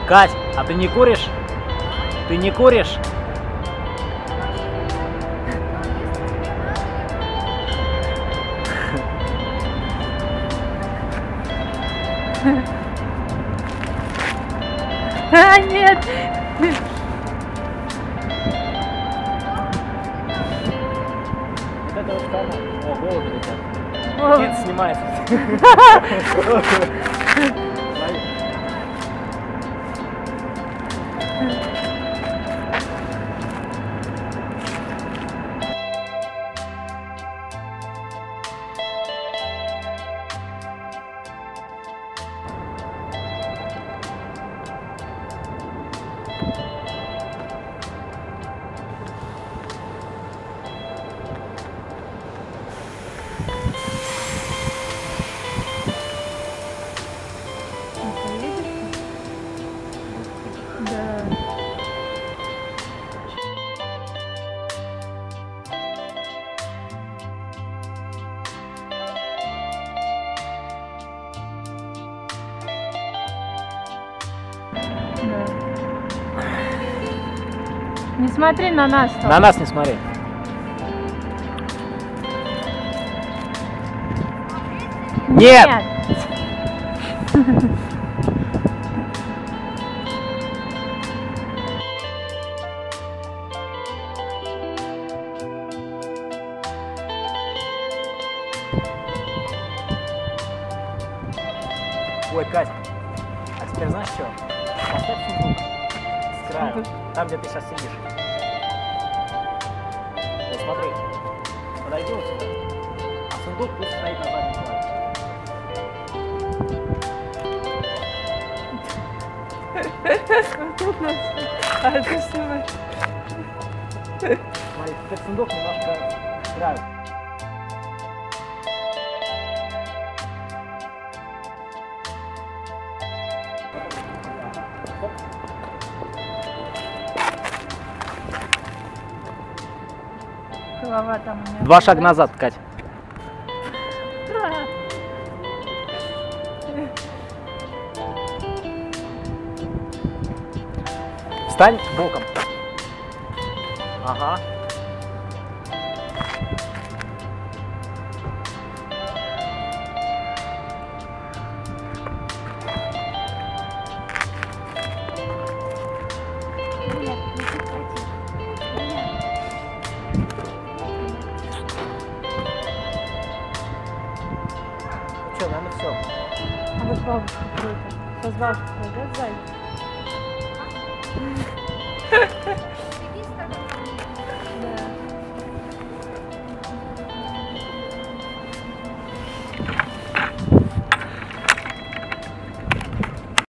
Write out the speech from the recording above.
Кать, а ты не куришь? Ты не куришь? А, нет! Вот это вот камера. О, голуби летят. О. Нет, снимает. Да. Не смотри на нас. Том. На нас не смотри. Нет! Ой, Кать, а теперь знаешь что? Поставь сундук с краю, там, где ты сейчас сидишь. Вот смотри, подойди вот сюда, а сундук пусть стоит на заднем плане. А ты что? Смотри, теперь сундук немножко к краю. Голова там у меня. 2 шага назад, Кать. Встань боком. Ага. Ну что, наверное, все. А вот бабушка какой-то. Сейчас бабушка пойдет сзади.